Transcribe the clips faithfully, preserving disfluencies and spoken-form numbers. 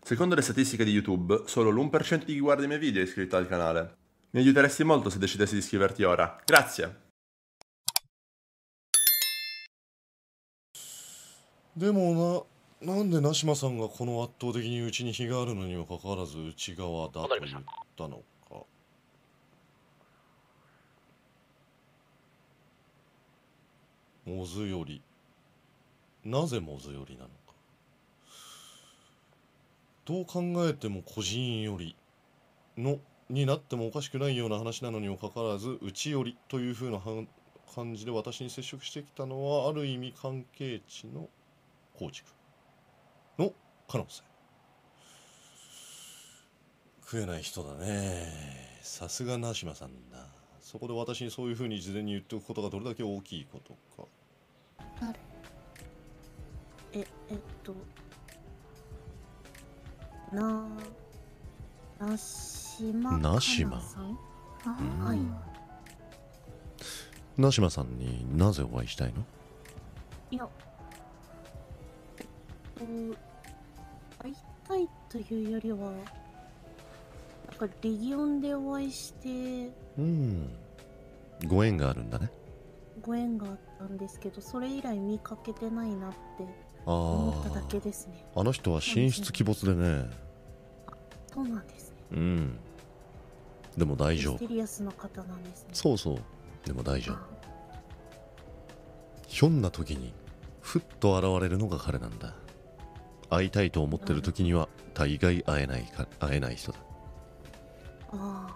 Secondo le statistiche di YouTube, solo l'uno per cento di chi guarda i miei video è iscritto al canale. Mi aiuteresti molto se decidessi di iscriverti ora. Grazie! でもな、なんでナシマさんがこの圧倒的にうちに非があるのにもかかわらず内側だと言ったのか。モズより。なぜモズよりなのか。どう考えても個人よりのになってもおかしくないような話なのにもかかわらず内よりという風な感じで私に接触してきたのはある意味関係値の構築の可能性。食えない人だね。さすがナシマさんだ。そこで私にそういう風に事前に言っておくことがどれだけ大きいことか。 誰？え、えっとな、ナシマナシマさん？あ、はい。 ナシマさんになぜお会いしたいの？ いや、えっと、会いたいというよりは、なんかレギオンでお会いしてうん、ご縁があるんだね。 ご縁があったんですけど、それ以来見かけてないなってあ思っただけですね。 あ、あの人は神出鬼没でね。 そうなんですね。 うん。でも大丈夫。 ミステリアスな方なんですね。 そうそう。でも大丈夫。ひょんな時にふっと現れるのが彼なんだ。会いたいと思ってる時には大概会えないか会えない人だ。 あ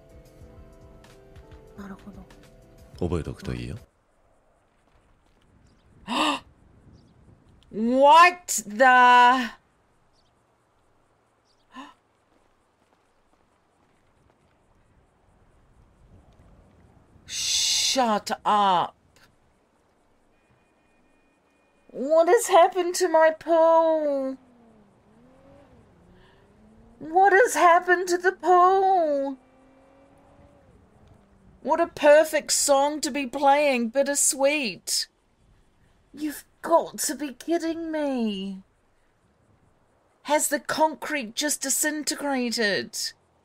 あ、なるほど。 覚えておくといいよ。 What the? Shut up. What has happened to my pool? What has happened to the pool? What a perfect song to be playing, Bittersweet. You've got to be kidding me. Has the concrete just disintegrated?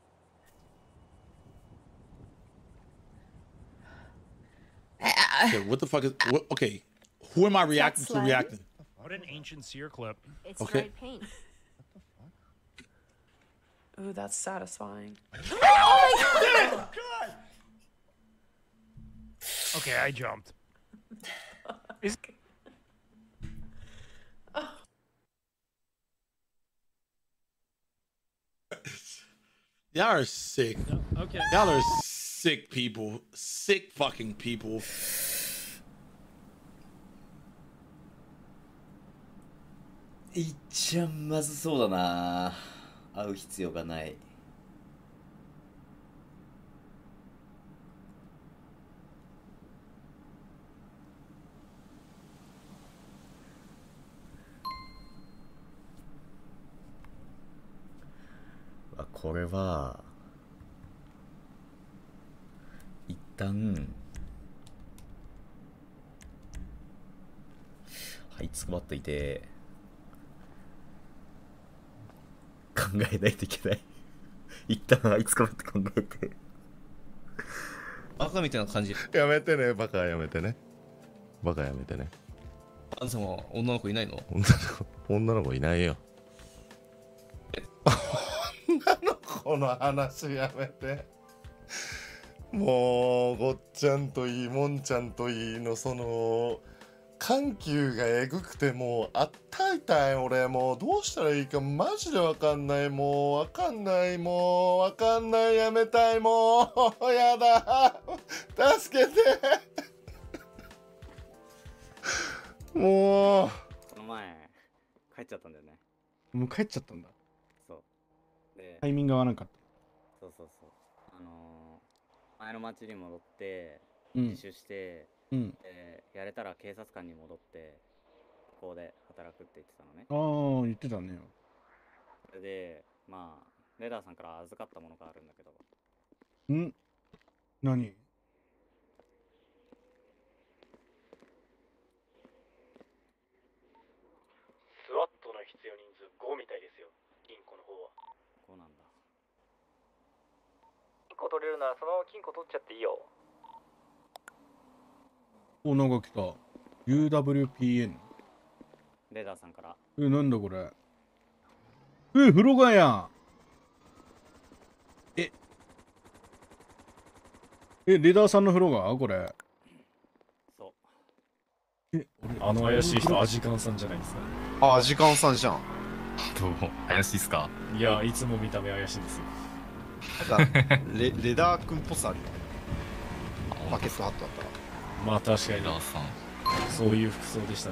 Okay, what the fuck is what, okay? Who am I reacting to? Reacting? What an ancient seer clip. It's Okay. dried paint. Ooh, that's satisfying. Oh my god! Okay, I jumped. Is Y'all are sick. Okay. Y'all are sick people. Sick fucking people. いっちゃんまずそうだな。会う必要がない。これは一旦はいつくばっていて考えないといけない一旦はいつくばって考えてバカみたいな感じ。 やめてね、バカやめてね。バカやめてね。 アンさんは女の子いないの？ 女の子、女の子いないよ。女の子の話やめて。もうごっちゃんといいもんちゃんといいのその緩急がえぐくてもうあったいたい。俺もうどうしたらいいかマジでわかんない。もうわかんないもうわかんない。やめたいもうやだ助けてもうこの前帰っちゃったんだよね。 もう帰っちゃったんだ。 そうでタイミング合わなかった。 そうそうそう、あのー、前の町に戻ってうん自首して、 うんでやれたら警察官に戻ってここで働くって言ってたのね。 ああ、言ってたね。 それでまあレダーさんから預かったものがあるんだけど。 ん？何？ スワットの必要人数ごみたいですよ、銀行るならその金庫取っちゃっていいよ。 お、なんか来た。ユーダブリューピーエヌ。 レーダーさんから。 え、なんだこれ。え、風呂がやん。え。え、レーダーさんの風呂がこれ。 そう。 え、俺、 あの怪しい人、アジカンさんじゃないですか。 あ、アジカンさんじゃん。 どうも、怪しいっすか？いや、いつも見た目怪しいですよ。 なんかレ、レダー君っぽさあるよね。バケットハットだったら。 まあ確かに、そういう服装でしたね。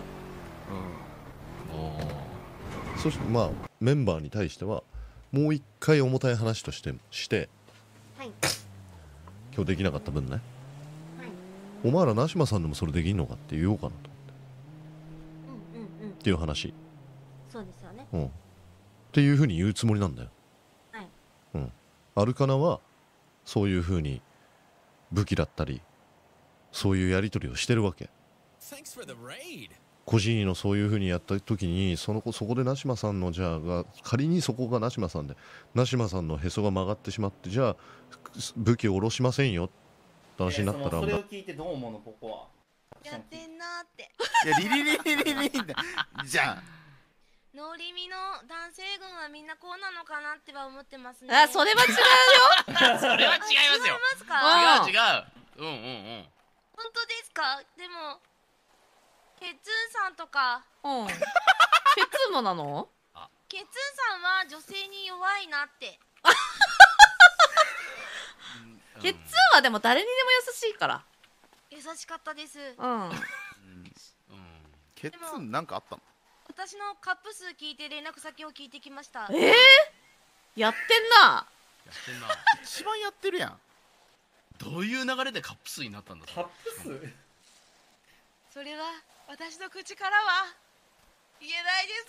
うん。おそしてまあメンバーに対してはもう一回重たい話としてして、 はい、 今日できなかった分ね、 はい、 お前らナシマさんでもそれできんのかって言おうかなと思って、 うんうんうん、 っていう話。 そうですよね。 うん。っていうふうに言うつもりなんだよ。 はい。 うん。アルカナはそういうふうに武器だったりそういうやり取りをしてるわけ。個人のそういうふうにやった時にその子そこでナシマさんのじゃあが仮にそこがナシマさんでナシマさんのへそが曲がってしまってじゃあ武器を下ろしませんよって話になったら、 それを聞いてどう思うのここは。 やってんなーって。 いやリリリリリリリじゃん。 ノリミの男性軍はみんなこうなのかなっては思ってますね。 あ、それは違うよ。 それは違いますよ。違いますか？ 違う違う。うんうんうん。本当ですか？でもケッツンさんとか。 うん。ケッツンもなの？ ケッツンさんは女性に弱いなって。 ケッツンはでも誰にでも優しいから。 優しかったです。 うん。 ケッツンなんかあったの？ 私のカップ数聞いて連絡先を聞いてきました。 えー、やってんな。 やってんな。一番やってるやん。どういう流れでカップ数になったんだ。カップ数？ それは私の口からは言えないです。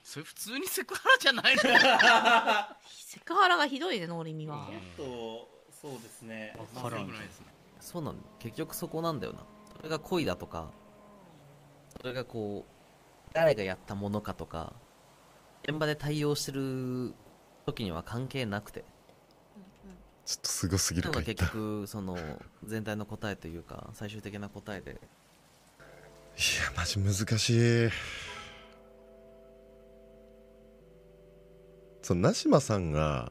それ普通にセクハラじゃないの？ セクハラがひどいね、ノーリミは。 ちょっとそうですね。 わからんないですね。 そうなんだ。結局そこなんだよな。それが恋だとか、それがこう誰がやったものかとか、現場で対応してる時には関係なくて。 ちょっとすごすぎるか。 結局その全体の答えというか最終的な答えで。 いやマジ難しい。そのナシマさんが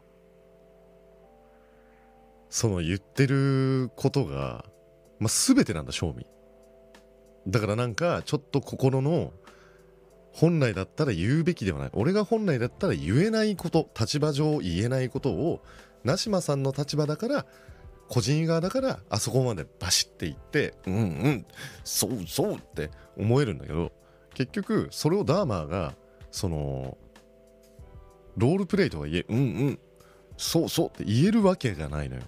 その言ってることが、まあ、全てなんだ正味だから。なんかちょっと心の本来だったら言うべきではない、俺が本来だったら言えないこと、立場上言えないことをナシマさんの立場だから個人側だからあそこまでバシッて言ってうんうんそうそうって思えるんだけど、結局それをダーマーがそのロールプレイとはいえうんうんそうそうって言えるわけがないのよ。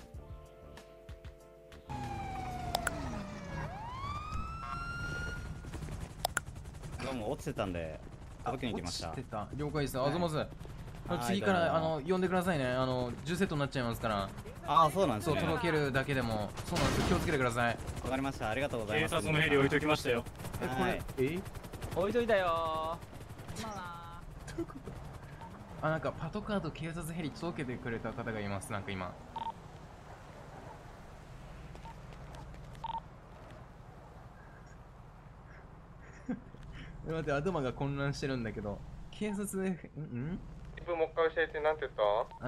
どうも落ちてたんで届けに来ました。 落ちてた。了解です。あざます。 はい次からあの呼んでくださいね。あのじゅうセットになっちゃいますから。 ああそうなんですね。 そう届けるだけでもそうなんです。気をつけてください。 わかりました。ありがとうございます。 警察のヘリ置いときましたよ。 えこれえ置いといたよあなんかパトカーと警察ヘリ届けてくれた方がいます。なんか今。待って頭が混乱してるんだけど警察でんんもう一回教えて。なんて言った？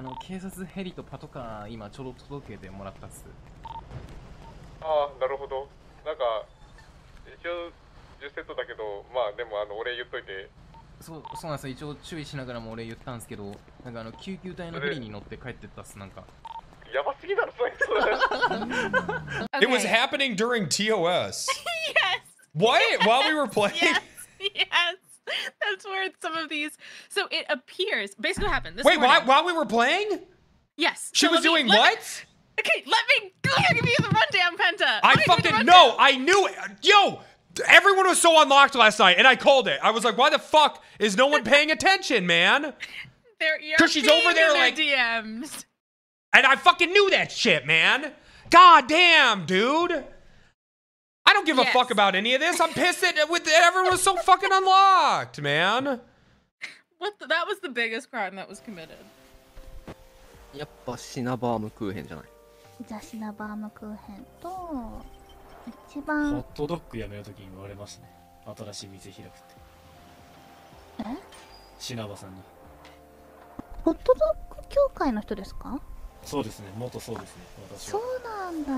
あの警察ヘリとパトカー今ちょうど届けてもらったっす。 ああなるほど。なんか一応じゅうセットだけどまあでもあのお礼言っといて。 そうそうなんです。一応注意しながらも俺言ったんですけどなんかあの救急隊のヘリに乗って帰ってったっす。なんかやばすぎだろそいつ。 It was happening during T O S. Yes. What? While we were playing? Yes. Yes. That's where some of these. So it appears. Basically, what happened? This Wait, morning, while, while we were playing? Yes. She so was let me- doing let what? Me, okay, let me, let me give you the rundown, Penta. I Let me give you the fucking rundown. know. I knew it. Yo, everyone was so unlocked last night, and I called it. I was like, why the fuck is no one paying attention, man? They're Because she's over there like. D Ms. And I fucking knew that shit, man. God damn, dude. I don't give Yes. a fuck about any of this. I'm pissed that with everyone was so fucking unlocked, man. What? The, that was the biggest crime that was committed. やっぱシナバームクーヘンじゃない。 じゃあシナバームクーヘンと一ホ番ットドッグやめるときに言われましたね。新しい店開くって。 えシナバさんに。 ホットドッグ協会の人ですか？ そうですね、元そうですね、私そは。 うなんだ。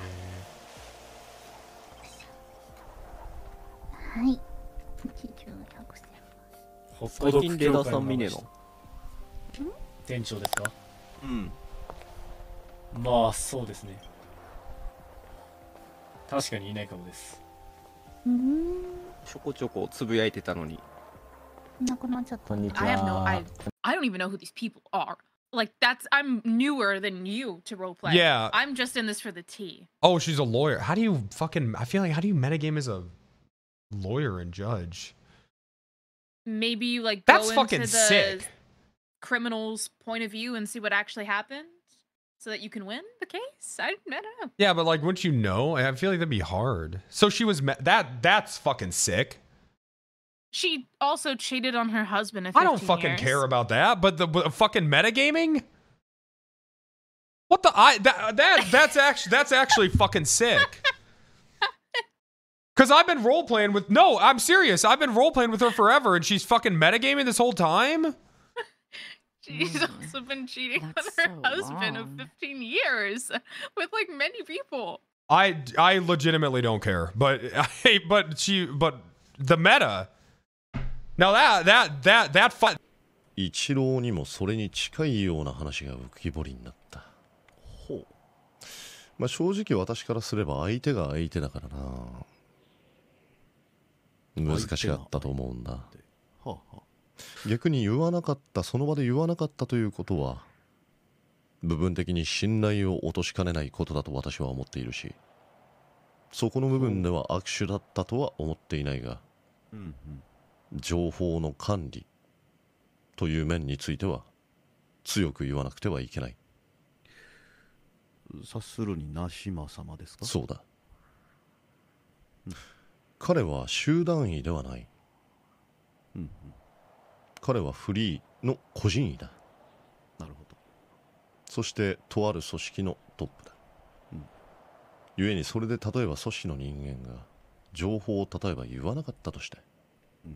はい。一十百千。 ホットドッグ協会の最近レーダーさん見ねえの？ 店長ですか？ うん。 まあ、そうですね。確かにいないかもです。 うーん。 ちょこちょこつぶやいてたのに。 なくなっちゃった。 I have no I I don't even know who these people are. Like that's I'm newer than you to roleplay. Yeah. I'm just in this for the tea. Oh, she's a lawyer. How do you fucking? I feel like how do you metagame as a lawyer and judge? Maybe you like That's go fucking into the sick. criminal's point of view and see what actually happened so that you can win the case. I, I don't know. Yeah, but like, wouldn't you know? I feel like that'd be hard. So she was me- that. That's fucking sick. She also cheated on her husband. I don't fucking years. care about that. But the but fucking metagaming. What the? I that that that's actually that's actually fucking sick. Cause I've been role playing with no, I'm serious. I've been role playing with her forever, and she's fucking metagaming this whole time. She's also been cheating on her husband of fifteen years with like many people. I I legitimately don't care, but I, but she but the meta. Now that that that that fun. 一郎にもそれに近いような話が浮き彫りになった。ほう。まあ正直私からすれば相手が相手だからな。難しかったと思うんだ。はあはあ、逆に言わなかった、その場で言わなかったということは部分的に信頼を落としかねないことだと私は思っているし、そこの部分では握手だったとは思っていないが、うんうん、情報の管理という面については強く言わなくてはいけない。 察するにナシマ様ですか？ そうだ、うん、彼は集団医ではない、うんうん、彼はフリーの個人医だ。なるほど。そしてとある組織のトップだ、うん、故にそれで例えば組織の人間が情報を例えば言わなかったとして、うん、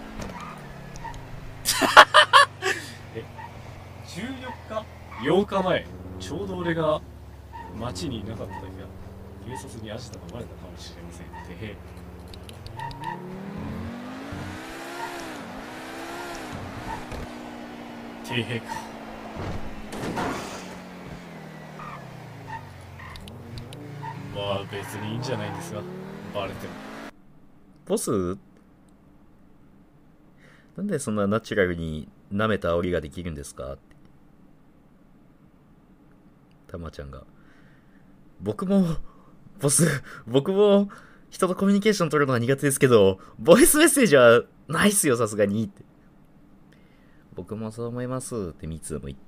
えじゅうよっかようかまえ、ちょうど俺が町にいなかった時は警察にアジトが生まれたかもしれません。てへ。てへか。まあ別にいいんじゃないんですが、バレても。 ボス、なんでそんなナチュラルに舐めた煽りができるんですかって。たまちゃんが。僕も、ボス、僕も人とコミュニケーション取るのは苦手ですけど、ボイスメッセージはないっすよ、さすがにって。僕もそう思いますってミツも言って。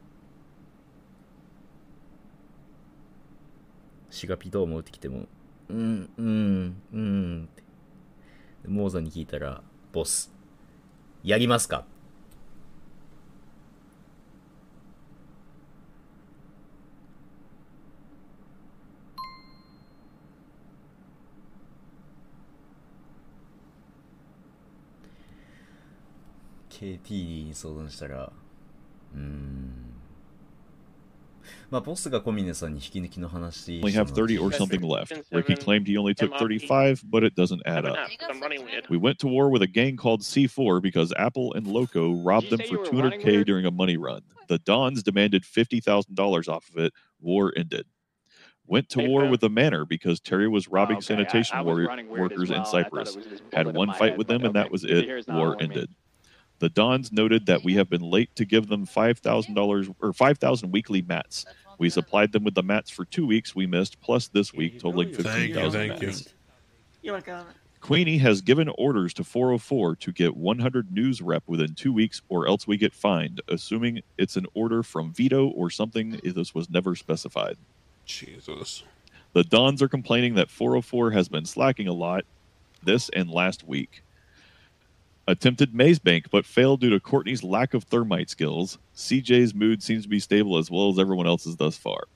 シガピどう思うってきても、うん、うん、うんって。モーザに聞いたら、ボス、やりますか？ケーティー に相談したら、うーん。まあ、ボスが小峰さんに引き抜きの話。 Only have thirty or something left. Ricky claimed he only took thirty-five, but it doesn't add up. We went to war with a gang called C four because Apple and Loco robbed them for two hundred K during a money run. The Dons demanded fifty thousand dollars off of it. War ended. Went to war with the Manor because Terry was robbing sanitation workers in Cyprus. Had one fight with them and that was it. War ended. The Dons noted that we have been late to give them five thousand dollars or five thousand weekly mats. We supplied them with the mats for two weeks we missed, plus this week, totaling fifteen thousand mats. Queenie has given orders to four oh four to get one hundred news rep within two weeks or else we get fined, assuming it's an order from Vito or something. This was never specified. Jesus. The Dons are complaining that four oh four has been slacking a lot this and last week. Attempted maze bank, but failed due to Courtney's lack of thermite skills. C J's mood seems to be stable as well as everyone else's thus far.